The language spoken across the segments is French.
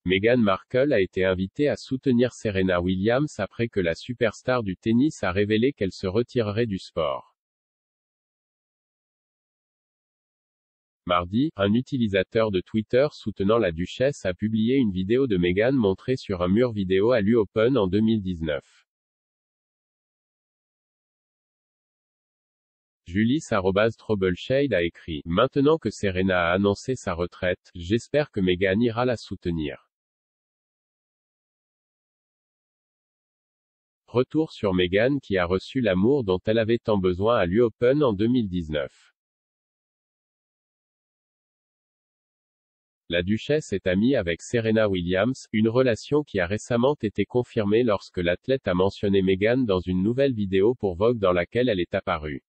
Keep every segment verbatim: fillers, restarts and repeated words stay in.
Meghan Markle a été invitée à soutenir Serena Williams après que la superstar du tennis a révélé qu'elle se retirerait du sport. Mardi, un utilisateur de Twitter soutenant la duchesse a publié une vidéo de Meghan montrée sur un mur vidéo à l'U Open en deux mille dix-neuf. Julis arobase troubleshade a écrit « Maintenant que Serena a annoncé sa retraite, j'espère que Meghan ira la soutenir. » Retour sur Meghan qui a reçu l'amour dont elle avait tant besoin à l'U Open en deux mille dix-neuf. La duchesse est amie avec Serena Williams, une relation qui a récemment été confirmée lorsque l'athlète a mentionné Meghan dans une nouvelle vidéo pour Vogue dans laquelle elle est apparue.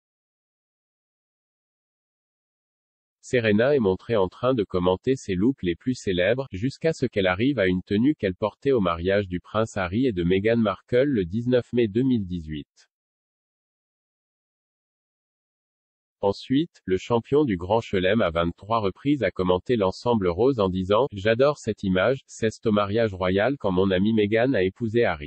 Serena est montrée en train de commenter ses looks les plus célèbres, jusqu'à ce qu'elle arrive à une tenue qu'elle portait au mariage du prince Harry et de Meghan Markle le dix-neuf mai deux mille dix-huit. Ensuite, le champion du Grand Chelem à vingt-trois reprises a commenté l'ensemble rose en disant « J'adore cette image, c'est au mariage royal quand mon amie Meghan a épousé Harry. »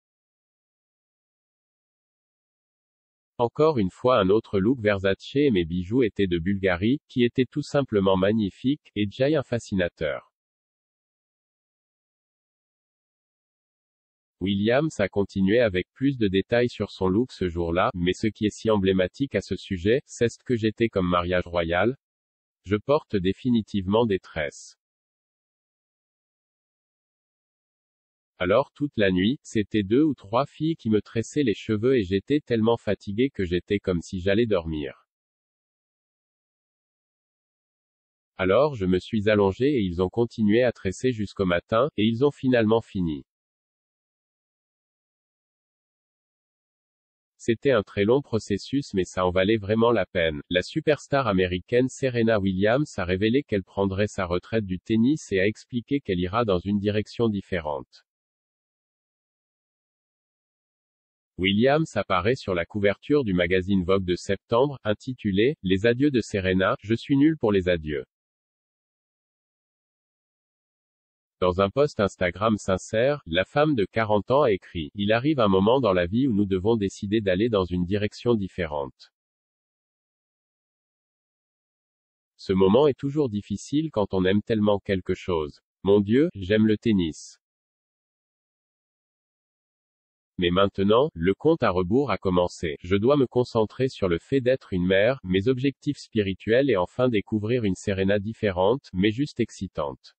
Encore une fois un autre look Versace et mes bijoux étaient de Bulgarie, qui était tout simplement magnifique, et Jay un fascinateur. Williams a continué avec plus de détails sur son look ce jour-là, mais ce qui est si emblématique à ce sujet, c'est ce que j'étais comme mariage royal. Je porte définitivement des tresses. Alors toute la nuit, c'était deux ou trois filles qui me tressaient les cheveux et j'étais tellement fatigué que j'étais comme si j'allais dormir. Alors je me suis allongé et ils ont continué à tresser jusqu'au matin, et ils ont finalement fini. C'était un très long processus mais ça en valait vraiment la peine. La superstar américaine Serena Williams a révélé qu'elle prendrait sa retraite du tennis et a expliqué qu'elle ira dans une direction différente. Williams apparaît sur la couverture du magazine Vogue de septembre, intitulé « Les adieux de Serena, je suis nul pour les adieux ». Dans un post Instagram sincère, la femme de quarante ans a écrit « Il arrive un moment dans la vie où nous devons décider d'aller dans une direction différente. Ce moment est toujours difficile quand on aime tellement quelque chose. Mon Dieu, j'aime le tennis. Mais maintenant, le compte à rebours a commencé. Je dois me concentrer sur le fait d'être une mère, mes objectifs spirituels et enfin découvrir une Serena différente, mais juste excitante.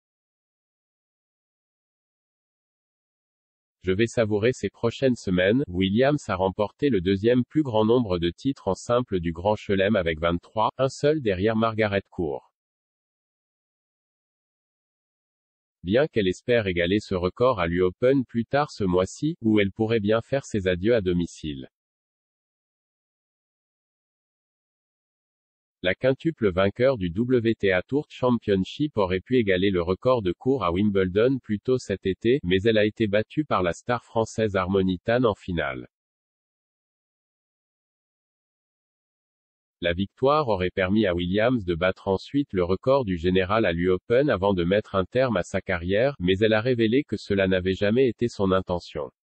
Je vais savourer ces prochaines semaines. » Williams a remporté le deuxième plus grand nombre de titres en simple du Grand Chelem avec vingt-trois, un seul derrière Margaret Court. Bien qu'elle espère égaler ce record à l'U Open plus tard ce mois-ci, où elle pourrait bien faire ses adieux à domicile. La quintuple vainqueur du W T A Tour Championship aurait pu égaler le record de Court à Wimbledon plus tôt cet été, mais elle a été battue par la star française Harmony Tan en finale. La victoire aurait permis à Williams de battre ensuite le record du général à l'U Open avant de mettre un terme à sa carrière, mais elle a révélé que cela n'avait jamais été son intention.